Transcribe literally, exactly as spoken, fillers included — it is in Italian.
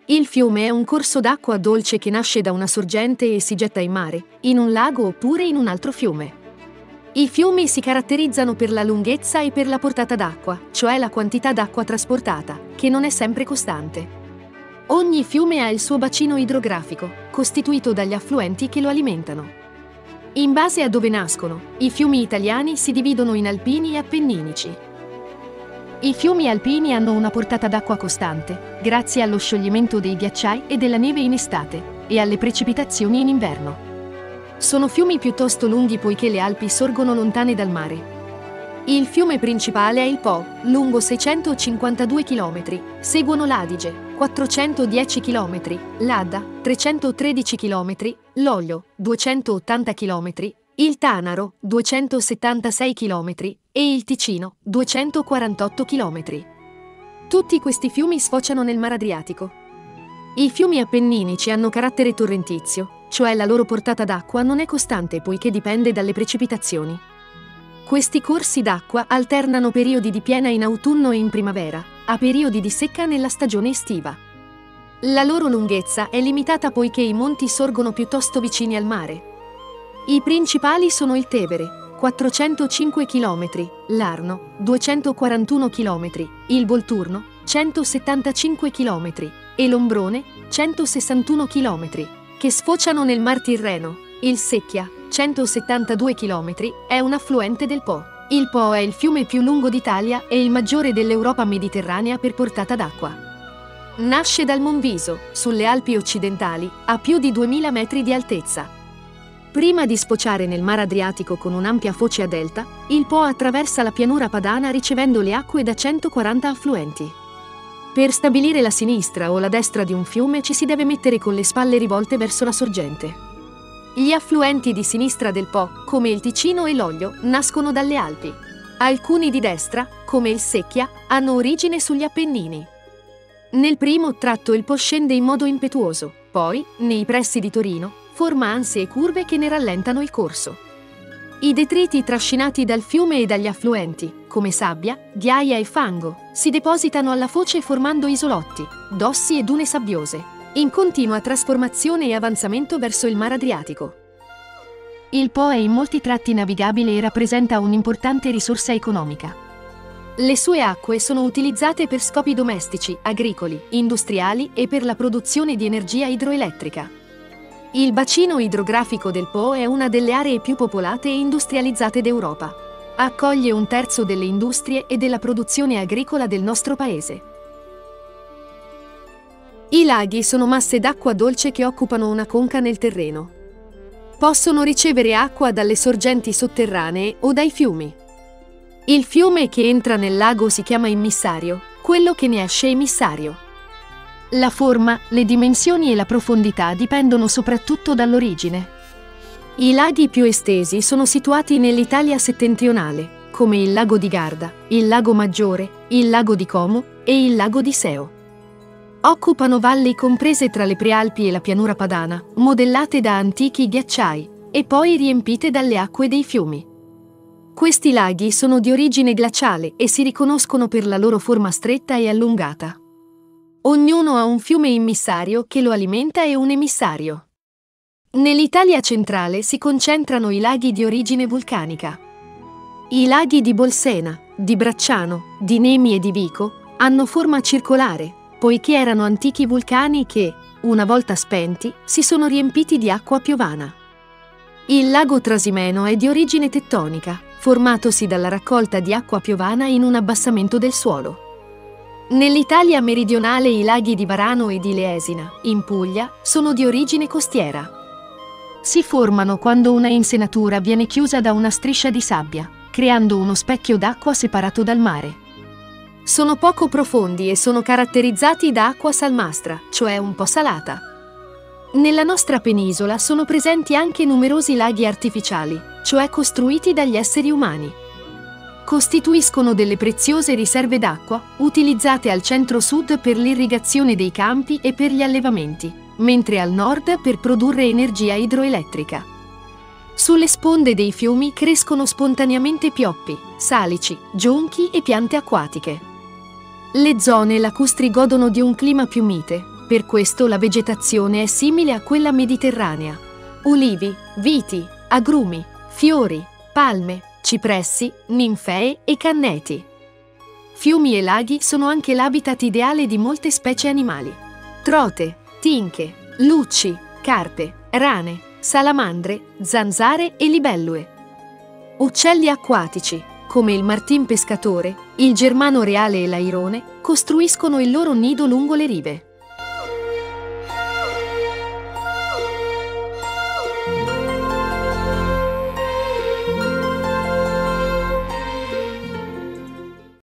Il fiume è un corso d'acqua dolce che nasce da una sorgente e si getta in mare, in un lago oppure in un altro fiume. I fiumi si caratterizzano per la lunghezza e per la portata d'acqua, cioè la quantità d'acqua trasportata, che non è sempre costante. Ogni fiume ha il suo bacino idrografico, costituito dagli affluenti che lo alimentano. In base a dove nascono, i fiumi italiani si dividono in alpini e appenninici. I fiumi alpini hanno una portata d'acqua costante, grazie allo scioglimento dei ghiacciai e della neve in estate, e alle precipitazioni in inverno. Sono fiumi piuttosto lunghi poiché le Alpi sorgono lontane dal mare. Il fiume principale è il Po, lungo seicentocinquantadue chilometri, seguono l'Adige, quattrocentodieci chilometri, l'Adda, trecentotredici chilometri, l'Oglio, duecentottanta chilometri, il Tanaro, duecentosettantasei chilometri, e il Ticino, duecentoquarantotto chilometri. Tutti questi fiumi sfociano nel Mar Adriatico. I fiumi appenninici hanno carattere torrentizio, cioè la loro portata d'acqua non è costante poiché dipende dalle precipitazioni. Questi corsi d'acqua alternano periodi di piena in autunno e in primavera, a periodi di secca nella stagione estiva. La loro lunghezza è limitata poiché i monti sorgono piuttosto vicini al mare. I principali sono il Tevere, quattrocentocinque chilometri, l'Arno, duecentoquarantuno chilometri, il Volturno, centosettantacinque chilometri, e l'Ombrone, centosessantuno chilometri, che sfociano nel Mar Tirreno. Il Secchia, centosettantadue chilometri, è un affluente del Po. Il Po è il fiume più lungo d'Italia e il maggiore dell'Europa mediterranea per portata d'acqua. Nasce dal Monviso, sulle Alpi occidentali, a più di duemila metri di altezza. Prima di sfociare nel Mar Adriatico con un'ampia foce a delta, il Po attraversa la pianura padana ricevendo le acque da centoquaranta affluenti. Per stabilire la sinistra o la destra di un fiume ci si deve mettere con le spalle rivolte verso la sorgente. Gli affluenti di sinistra del Po, come il Ticino e l'Oglio, nascono dalle Alpi. Alcuni di destra, come il Secchia, hanno origine sugli Appennini. Nel primo tratto il Po scende in modo impetuoso, poi, nei pressi di Torino, forma anse e curve che ne rallentano il corso. I detriti trascinati dal fiume e dagli affluenti, come sabbia, ghiaia e fango, si depositano alla foce formando isolotti, dossi e dune sabbiose, in continua trasformazione e avanzamento verso il Mar Adriatico. Il Po è in molti tratti navigabile e rappresenta un'importante risorsa economica. Le sue acque sono utilizzate per scopi domestici, agricoli, industriali e per la produzione di energia idroelettrica. Il bacino idrografico del Po è una delle aree più popolate e industrializzate d'Europa. Accoglie un terzo delle industrie e della produzione agricola del nostro paese. I laghi sono masse d'acqua dolce che occupano una conca nel terreno. Possono ricevere acqua dalle sorgenti sotterranee o dai fiumi. Il fiume che entra nel lago si chiama immissario, quello che ne esce emissario. La forma, le dimensioni e la profondità dipendono soprattutto dall'origine. I laghi più estesi sono situati nell'Italia settentrionale, come il lago di Garda, il lago Maggiore, il lago di Como e il lago di Seo. Occupano valli comprese tra le prealpi e la pianura padana, modellate da antichi ghiacciai, e poi riempite dalle acque dei fiumi. Questi laghi sono di origine glaciale e si riconoscono per la loro forma stretta e allungata. Ognuno ha un fiume immissario che lo alimenta e un emissario. Nell'Italia centrale si concentrano i laghi di origine vulcanica. I laghi di Bolsena, di Bracciano, di Nemi e di Vico hanno forma circolare, poiché erano antichi vulcani che, una volta spenti, si sono riempiti di acqua piovana. Il lago Trasimeno è di origine tettonica, formatosi dalla raccolta di acqua piovana in un abbassamento del suolo. Nell'Italia meridionale i laghi di Varano e di Leesina, in Puglia, sono di origine costiera. Si formano quando una insenatura viene chiusa da una striscia di sabbia, creando uno specchio d'acqua separato dal mare. Sono poco profondi e sono caratterizzati da acqua salmastra, cioè un po' salata. Nella nostra penisola sono presenti anche numerosi laghi artificiali, cioè costruiti dagli esseri umani. Costituiscono delle preziose riserve d'acqua, utilizzate al centro-sud per l'irrigazione dei campi e per gli allevamenti, mentre al nord per produrre energia idroelettrica. Sulle sponde dei fiumi crescono spontaneamente pioppi, salici, giunchi e piante acquatiche. Le zone lacustri godono di un clima più mite, Per questo la vegetazione è simile a quella mediterranea. Ulivi, viti, agrumi, fiori, palme, cipressi, ninfee e canneti. Fiumi e laghi sono anche l'habitat ideale di molte specie animali. Trote, tinche, lucci, carpe, rane, salamandre, zanzare e libellule. Uccelli acquatici, come il martin pescatore, il germano reale e l'airone, costruiscono il loro nido lungo le rive.